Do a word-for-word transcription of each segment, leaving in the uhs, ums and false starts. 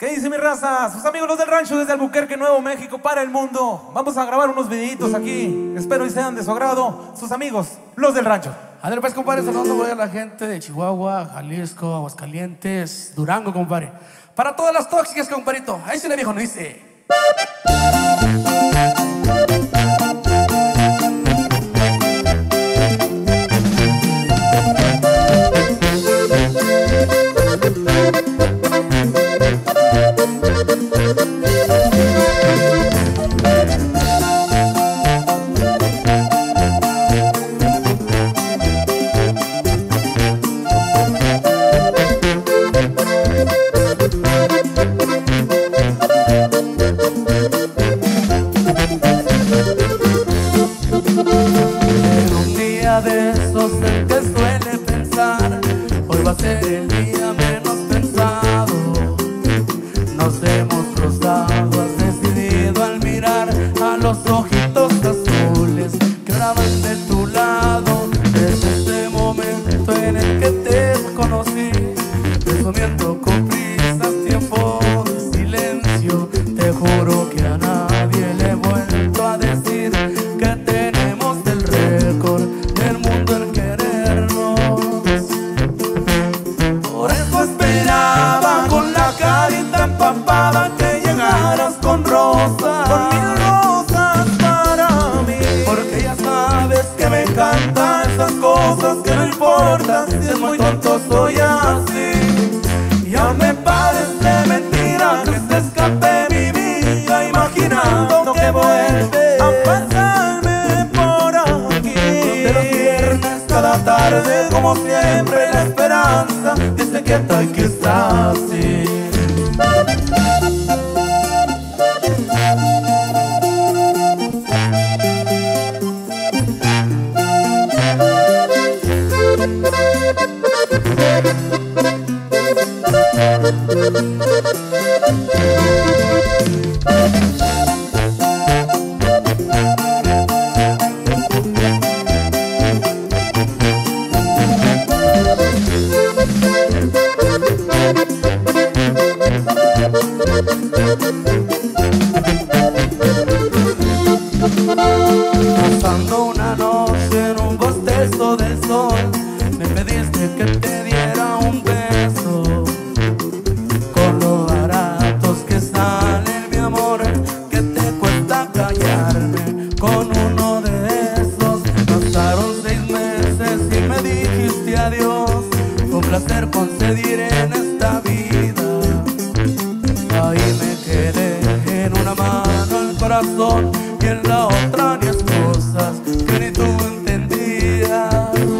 ¿Qué dice mi raza? Sus amigos los del rancho desde Albuquerque, Nuevo México, para el mundo. Vamos a grabar unos videitos aquí. Espero y sean de su agrado. Sus amigos, los del rancho. Ándale pues, compadre, saludando voy a la gente de Chihuahua, Jalisco, Aguascalientes, Durango, compadre. Para todas las tóxicas, compadrito. Ahí se le dijo, no dice. De esos en que suele pensar, hoy va a ser el día menos pensado. Nos hemos cruzado, has decidido al mirar a los ojitos azules que ahora van de tu lado. Desde este momento en el que te conocí, resumiendo con prisas, tiempo de silencio, te juro que a nadie le he vuelto a decir que tenemos el récord del mundo el querernos. Por eso esperaba con la carita empapada que llegaras con rosas, con mil rosas para mí. Porque ya sabes que me encantan esas cosas que no importa si es muy tonto, soy así. Ya me parece mentira que se escape mi vida imaginando que vuelve a pasarme por aquí. De los viernes cada tarde, como siempre, la esperanza dice que tal que está así. Pasando una noche en un bostezo del sol, me pediste que te diera un beso. Con lo baratos que salen, mi amor, que te cuesta callarme. Con uno de esos pasaron seis meses y me dijiste adiós. Fue un placer conseguir en esta vida. Ahí me quedé, en una mano el corazón y en la otra ni cosas que ni tú entendías.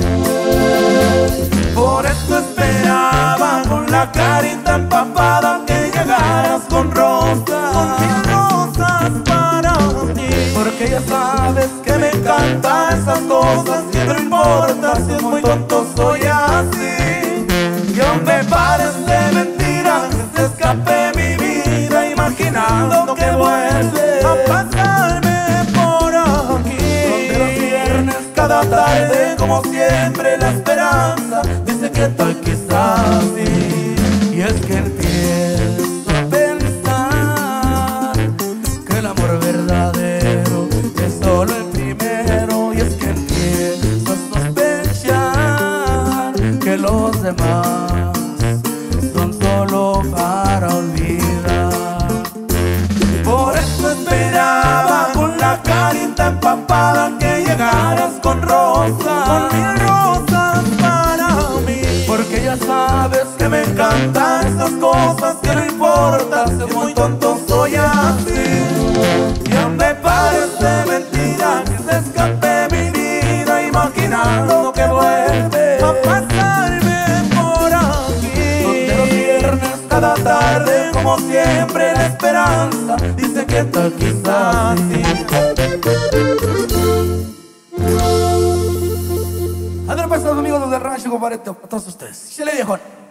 Por eso esperaba con la carita empapada que llegaras con rosas, con mil rosas para ti. Porque ya sabes que me encantan esas cosas que no importa si es muy tonto, soy así. Y aún me parece mentira que se escape mi vida imaginando que vuelve a pasarme por aquí. Donde los viernes cada tarde, como siempre, la esperanza dice que tal quizás sí. Y es que empiezo a pensar que el amor verdadero es solo el primero. Y es que empiezo a sospechar que los demás son solo para olvidar. Por eso esperaba con la carita empapada que llegaras con rosas, con mil rosas para mí. Porque ya sabes que me encantan esas cosas que no importa si es muy tonto, soy así. Ya me parece mentira que se escape mi vida imaginando que vuelve a pasarme por aquí. Donde los viernes cada tarde, como siempre, la esperanza dice que tal quizás sí. Andrés, pues, amigos del rancho, compadre, a todos ustedes. Se le dijo.